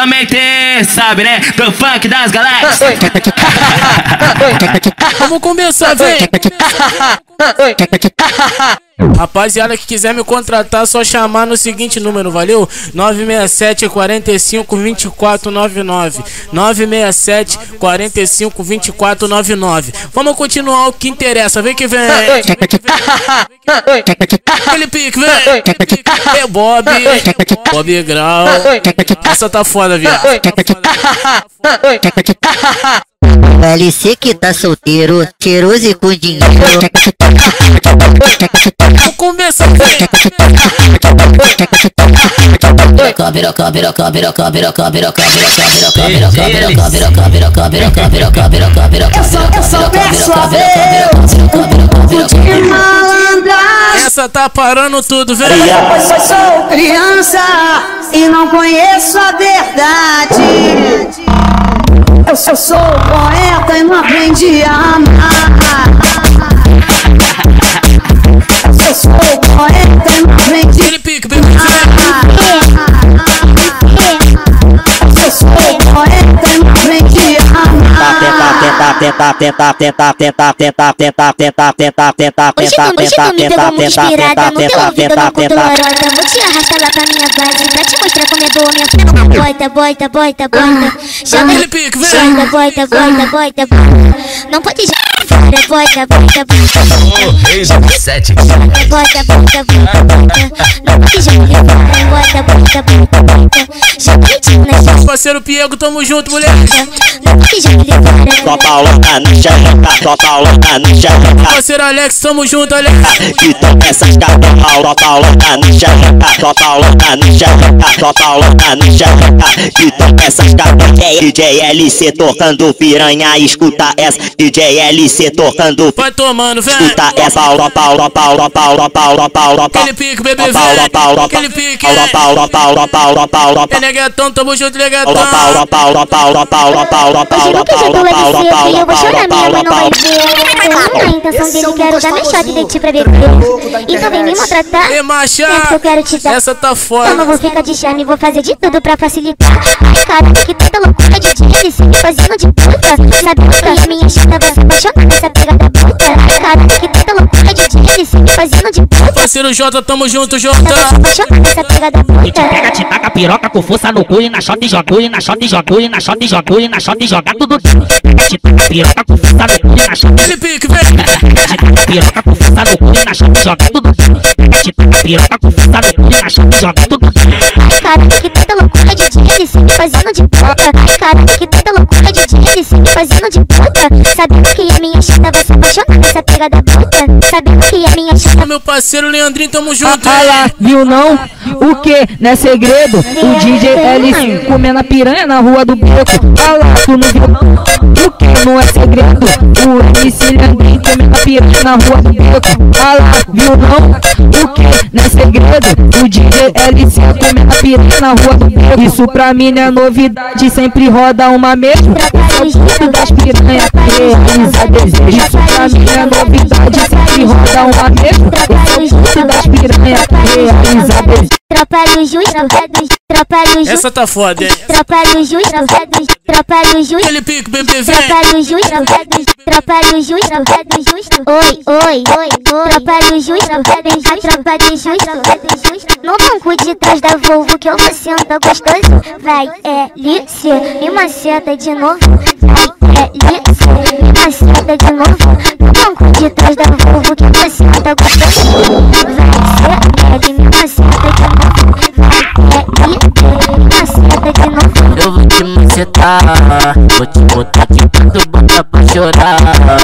também tem, sabe, né? Do funk das galáxias. Vamos começar, vem. Rapaziada que quiser me contratar, só chamar no seguinte número, valeu? 967 45 24 99. 967 45 24 99. Vamos continuar o que interessa, vem que vem. Aquele pique, vem. É Bob Grau. Essa tá foda, viado. LC que tá solteiro, cheiroso e com dinheiro. Vou começar, essa tá parando tudo, velho. Eu sou criança e não conheço a verdade. Eu sou poeta e não aprendi a amar. Eu sou poeta e não aprendi a amar. Eu sou poeta e não aprendi a amar. Hoje tu me pegou muito inspirada, no teu ouvido não conto lorota. Vou te arrastar lá pra minha base pra te mostrar como é boa minha filha. Boita. Joga, boita. Não pode jogar, boita. Rei do 7. Boita. Não pode jogar, boita. Joga, parceiro Piego, tamo junto, mulher. não pode jogar. Só paulada no xereca. Parceiro Alex, tamo junto, Alex. Que tão essas caras, só paulada no xereca. Só paulada no xereca. Que tão essas caras, DJ LC tocando piranha, escuta essa. DJ LC tocando. Vai tomando, velho. Escuta essa. Aquele pique, bebê, velho. Aquele pique. É negatão, tamo junto, negatão. Hoje nunca jogou LC, eu vou chorar, minha mãe não vai ver. A intenção dele, quero dar meu shot de ti pra beber. Então vem me maltratar, E macha, é que eu quero te dar. essa tá Eu não foda. vou ficar de charme, vou fazer de tudo pra facilitar. Ai, cara, que tanta loucura de dia, ele se me fazendo de puta. Sabe que a minha chata vai se apaixonar nessa pegada puta. Ai, cara, que tanta loucura de dia, ele se me fazendo de puta. Parceiro Jota, tamo junto, Jota. Vai se apaixonar nessa pegada puta. Pega, te taca piroca com força no cu e na shot e joga, e na shot e joga, e na shot e joga, e na shot e joga tudo. Pega, te taca piroca com força no cu e na shot. Aquele pique, velho. Pega, te taca piroca com força no cu e na shot e joga tudo. Pega, te taca piroca com força no cu e na shot e joga tudo. Ai, cara, que tanta loucura de dia, ele se me fazendo de puta. Ai, cara, que tanta loucura de dia, ele se me fazendo de puta. Sabendo que a minha chata vai se apaixonar nessa pegada puta. Sabendo que a minha chata. Meu parceiro Leandrinho, tamo junto. Ah lá, viu não? O que? Não é segredo? O DJ LC comendo a piranha na rua do beco. Ah lá, tu não viu não? O que? Não é segredo? O MC Leandrinho comendo a piranha na rua do beco. Ah lá, viu não? O que? Não é segredo? O DJ LC comendo a piranha na rua do beco. Isso pra mim não é novidade, sempre roda uma mesma. O jeito das piranhas realiza desejo. Isso pra mim não é novidade, sempre roda uma mesma. O jeito das piranhas realiza desejo. Tropa do justo, tropa do justo. Essa tá foda, hein? Tropa do justo, tropa do justo. Aquele pique, bebê, velho. Tropa do justo, tropa do justo. Oi. Tropa do justo, a tropa do justo. No banco de trás da Volvo que eu vou sentar gostoso. Vai, LC, me maceta de novo. Vai, LC, me maceta de novo. No banco de trás da Volvo que eu vou sentar gostoso. Vai, CL, me maceta de novo. Vai, LC, me maceta de novo. Eu vou te macetar, vou te botar de canto, bota pra chorar.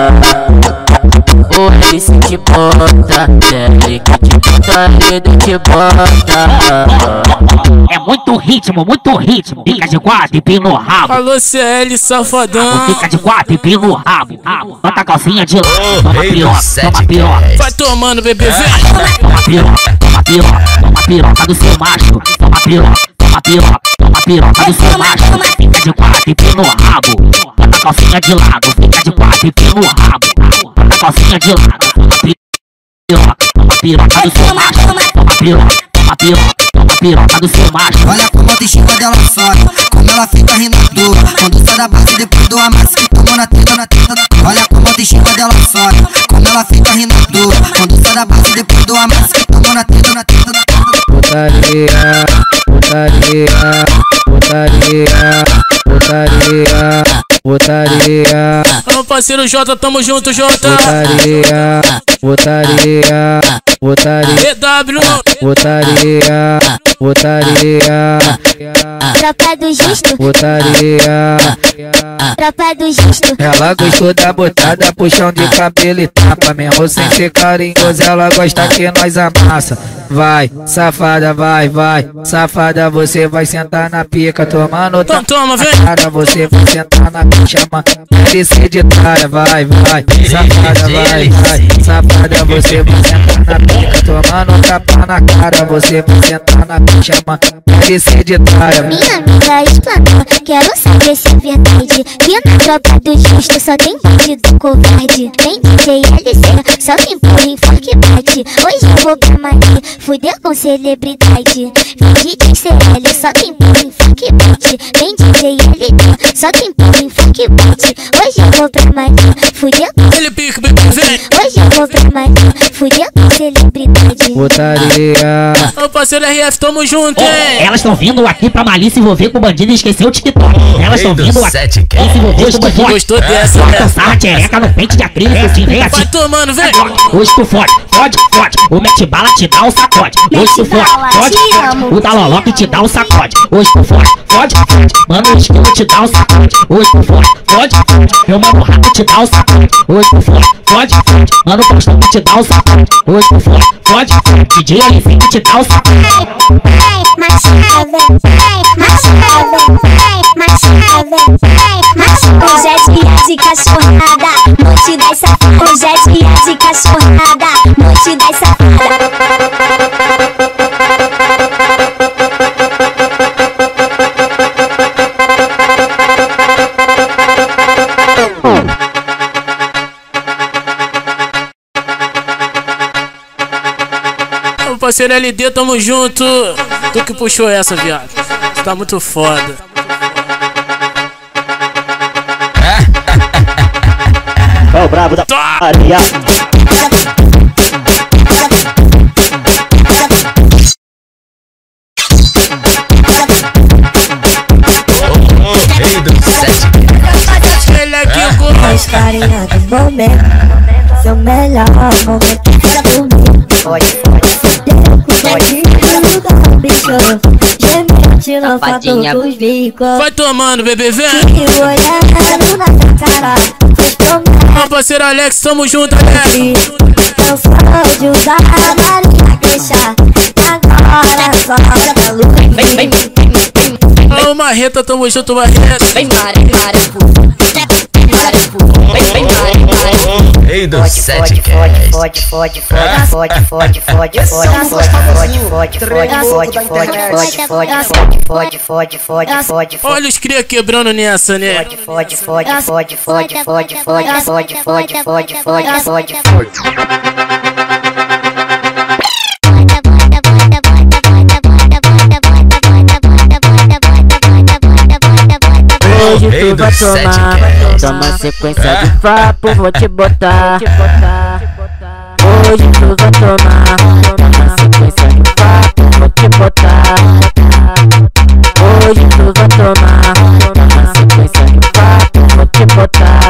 O LC te bota, ele que te bota, ele te bota. É muito ritmo, fica de quatro e pin no rabo. Alô, CL, safadão. Fica de quatro e pin no rabo. Bota a calcinha de lado, toma piroca, toma piroca. Vai tomando, bebê, velho. Toma piroca do seu macho. Toma piroca do seu macho. Fica de quatro e pin no rabo. Bota a calcinha de lado, fica de quatro e pin no rabo. Bota a calcinha de lado, toma piroca do seu macho. Toma piroca do seu macho. Olha como a autoestima dela sobe, como putaria, putaria, putaria, putaria, putaria. Ô parceiro Jota, tamo junto, Jota. Putaria, putaria, putaria, EW, putaria, putaria, Tropa do Justo, putaria. tropa do Justo. Ela gostou da botada, puxão de cabelo e tapa. Mesmo sem ser carinhoso, ela gosta que nós amassa. Vai, safada, vai, vai. Safada, você vai sentar na pica, tomando então toma, vem. cara, você vai sentar na picha, mano. Descer de tralha, vai, vai. Safada, vai, vai. Safada, você vai sentar na pica, tomando tapa na cara, você vai sentar na picha, mano. Descer de tralha. Minha amiga explanou, quero saber se é verdade que na tropa do Justo só tem bandido covarde. Tem DJ LC, só quem põe enfoque bate. Hoje eu vou pra Mali, fuder com celebridade. Vem DJ CL, só quem põe enfoque bate. Vem DJ LD, só quem põe enfoque bate. Hoje eu vou pra Mali, fuder com... Ele pica, bebê, vem. Hoje eu vou pra Mali, fuder com celebridade. Putaria. Ô parceiro RF, tamo junto, hein. Elas estão vindo aqui pra Mali se envolver com o bandido e esquecer o TikTok. Elas estão vindo aqui se envolver com o bandido. Gostou dessa, né? Dançar a tchereca no pente de acrílico, se vem assim. Vai tomando, vem. Hoje tu fode, fode, fode. O mete bala te dá um sacode. Hoje tu fode, fode, fode. O da Loloque te dá um sacode. Hoje tu fode, fode, fode. Mano, o esquilo te dá um sacode. Hoje tu fode, fode, fode. Meu mano rato te dá um sacode. Hoje tu fode, fode, fode. Mano, o Faustão te dá um sacode. Hoje tu fode, fode, fode. DJ Alizinho te dá um sacode. Hoje é dia de cachorrada, noite das safadas. Hoje é dia de cachorrada, noite das safadas. Ô parceiro LD, tamo junto. Tu que puxou essa, viado. Tu tá muito foda. É o brabo da putaria. Rei do set. Ele aqui com Mais carinha do momento, seu melhor momento pra dormir. Pode, gemente no fato dos bicos. vai tomando, bebê, vem. E olhando na tua cara, vocês tomam Ô parceiro Alex, tamo junto, Alex. cansado de usar a marinha queixa. Agora é só pra luz. Ô Marreta, tamo junto, Marreta. Rei do set. Olha os cria quebrando nessa, né? Hoje Rei tu do vai set, tomar, cast. toma sequência de papo, vou te botar. Hoje tu vai tomar, toma sequência de papo, vou te botar. Hoje tu vai tomar, toma sequência de papo, vou te botar.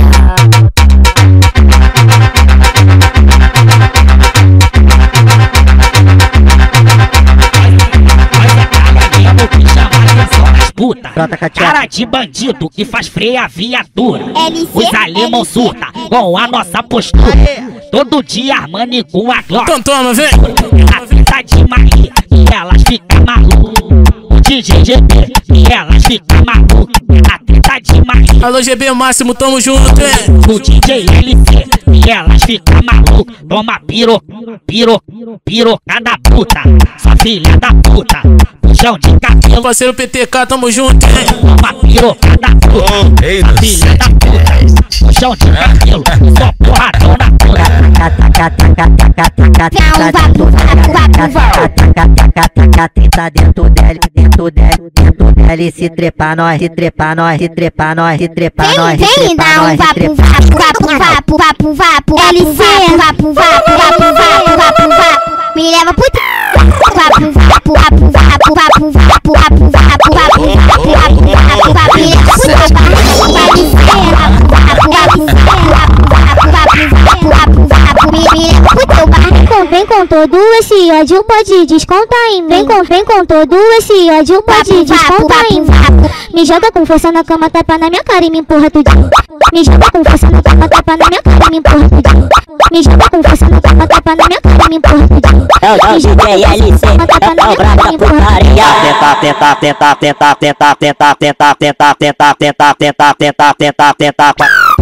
Cara de bandido que faz freia a viatura. Os alemão surta com a nossa postura. Todo dia armando com a Glock. Então toma, vem. Ela fica de Maria e elas ficam malucas. O DJ GB e elas ficam malucas. Ela fica de Maria. Alô GB Máximo, tamo junto, hein? O DJ LC e elas ficam malucas. Toma pirocada puta. Sua filha da puta. Puxão de cabelo. Parceiro PTK, tamo junto, hein? Toma pirocada puta. Rei do Sua filha da puta. Puxão de cabelo. Só porradão na puta. Treta dentro dela, se trepa nós, se trepa nós, se trepa nós, se trepa nós, se Vem trepa dar um nós, se vapo, trepa vapo, vapo, vapo, vapo, vapo, LC, vapo, vapo, vapo, vapo, vapo, vapo. Me leva pro vapo, vapo, vapo, vapo, vapo, vapo, vapo, vapo, vapo, vapo, vapo, vapo, vapo, me leva pro vem com todo esse ódio, pode descontar em mim. Vem com todo esse ódio, pode descontar em mim. Me joga com força na cama, tapa na minha cara e me empurra tudinho. Me joga com força na cama, tapa na minha cara e me empurra tudinho. Me joga com força na cama, tapa na minha cara e me empurra tudinho. É o DJ LC, é o brabo da putaria. Tenta, tenta, tenta, tenta, tenta, tenta, tenta, tenta, tenta, tenta, tenta, tenta, tenta,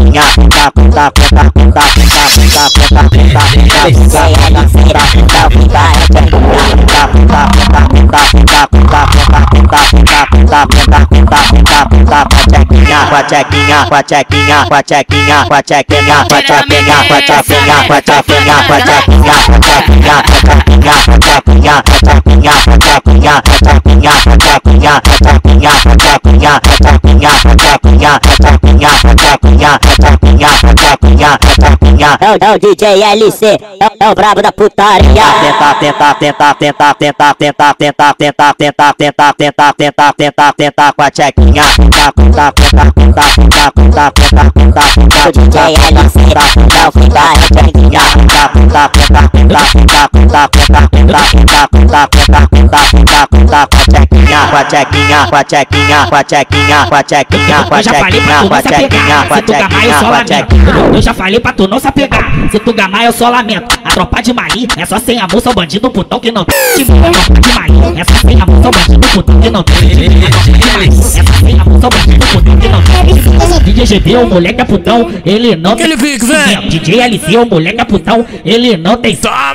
É o DJ LC, é o brabo da putaria. Tenta, tenta, tenta, tenta, tenta, tenta, tenta, tenta, tenta, tenta, tenta, tenta, tenta, tenta, com a tchequinha. Tenta, tenta, tenta, tenta, tenta, tenta, tenta, tenta, tenta, o DJ LC, é o que dá a tchequinha. Tenta, tenta, tenta, tenta, tenta, tenta, tenta, tenta, tenta, tenta, tenta, tenta, tenta, com a tchequinha, com a tchequinha, com a tchequinha, com a tchequinha, com a tchequinha, com a tchequinha, com a tchequinha, com a tchequinha, com a tchequinha. Eu já falei pra tu não se apegar. Se tu gamar, eu só lamento. A tropa de Mali é só sem amor, sou bandido putão que não tem. A tropa de Mali é só sem amor, sou bandido putão que não tem. A tropa de Mali é só sem amor, sou bandido putão que não tem. DJ GB, o moleque é putão, ele não tem. DJ LC, o moleque é putão, ele não tem.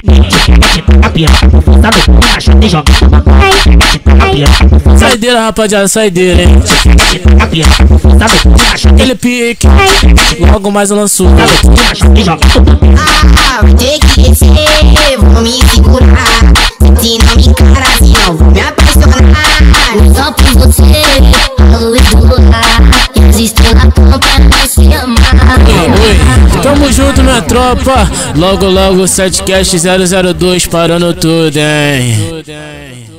Saideira, rapaziada, saideira, hein? Aquele pique, logo mais eu lanço. Vai ter que descer, vou me segurar. Se não me encarar, assim não vou me apaixonar. Só por você, a luz do lugar, e as estrelas tão pra nós se amar. Oi, tamo junto, minha tropa. Logo, logo, 7cast 002 parando tudo, hein?